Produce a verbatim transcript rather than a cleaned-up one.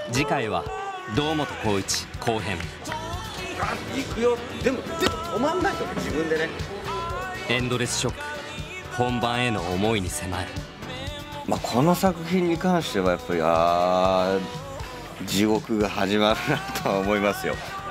次回は堂本光一後編。 ガン行くよ。でもでも止まんないとね、自分でね。 エンドレスショック、本番への思いに迫る。 まあこの作品に関してはやっぱりあー地獄が始まるなとは思いますよ。